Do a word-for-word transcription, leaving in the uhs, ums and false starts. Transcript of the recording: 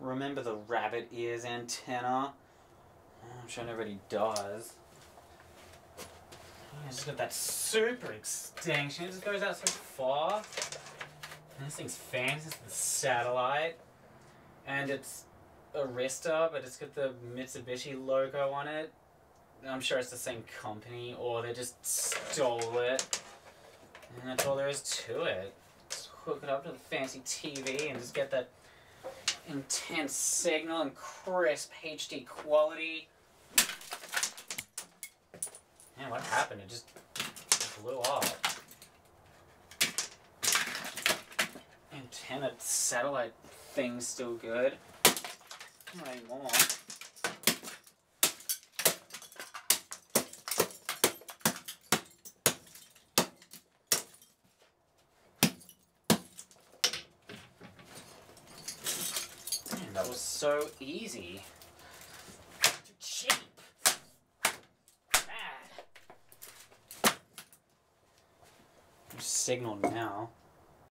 remember the rabbit ears antenna? I'm sure nobody does. Yeah, it's got that super extension. It just goes out so far. And this thing's fancy. It's the satellite. And it's Arista, but it's got the Mitsubishi logo on it. I'm sure it's the same company, or they just stole it. And that's all there is to it. Just hook it up to the fancy T V and just get that intense signal and crisp H D quality. Man, what happened? It just blew off. Antenna satellite thing's still good. Not anymore. Man, that was so easy. Cheap. Bad. Signal now.